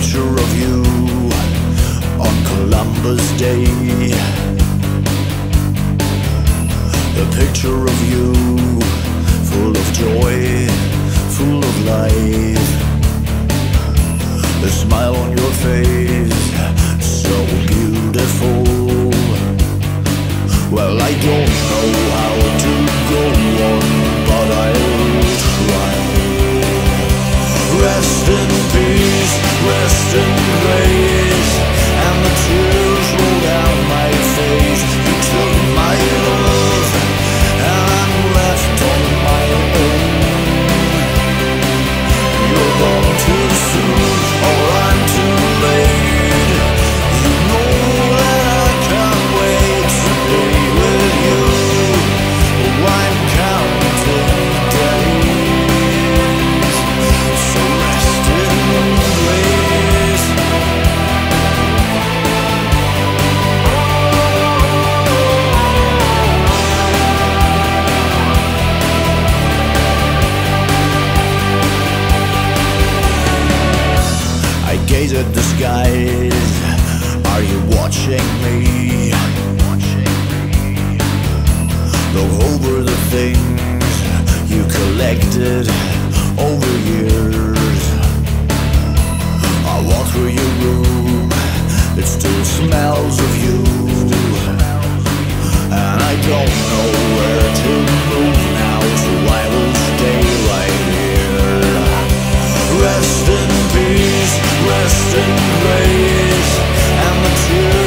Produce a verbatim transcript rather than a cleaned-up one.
picture of you on Columbus Day. A picture of you full of joy, full of life. A smile on your face, so beautiful. Well, I don't know how to go on, but I'll try. Rest in peace, rest in grace, and the tears roll down my face. You took my love, and I'm left on my own. You're gone too soon, or I'm too late. You know that I can't wait to be with you. Oh, I'm counting days, so rest in grace. I gaze at the skies. Are you watching me? Look over the things you collected over years. I walk through your room, it still smells of you, and I don't know where to move now, so I will stay right here. Rest in peace, rest in grace, and the tears